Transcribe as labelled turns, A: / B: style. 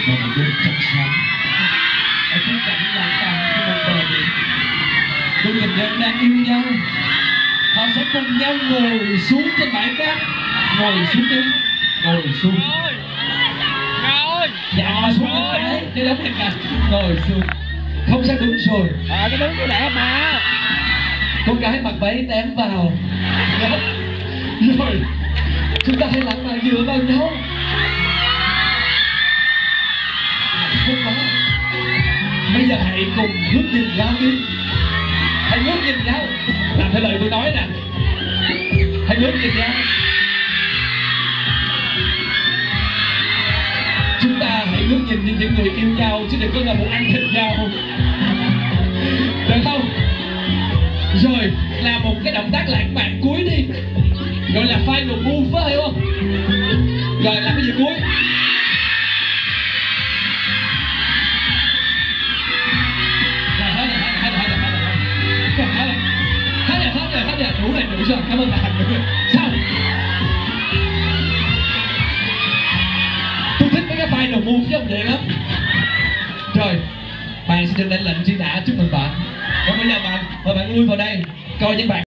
A: và một đêm trong sáng ở khung cảnh lãng mạn của một bờ biển. Đôi tình nhân đang yêu nhau, họ sẽ cùng nhau ngồi xuống trên bãi cát, ngồi xuống đi, ngồi xuống, dạ ngồi xuống những cái để đóng hình ảnh, ngồi xuống, không sao đúng rồi.
B: Cái đứng cái đẹp mà.
A: Con gái mặc váy tém vào, rồi chúng ta hãy lãng mạn dựa vào nhau. Không có. Bây giờ hãy cùng ngước nhìn nhau đi. Hãy ngước nhìn nhau. Làm theo lời tôi nói nè. Hãy ngước nhìn nhau. Chúng ta hãy ngước nhìn như những người yêu nhau, chứ đừng có là một ăn thịt nhau. Được không? Rồi làm một cái động tác lãng mạn cuối đi, gọi là final move, phải không? Rồi làm cái gì cuối? Hết rồi, đủ rồi, cảm ơn bạn. Sao? Tôi thích mấy cái final move với ông Điện lắm. Rồi, bạn sẽ được lãnh lệnh truy nã, chúc mừng bạn. Còn bây giờ mời bạn lui vào đây coi những bạn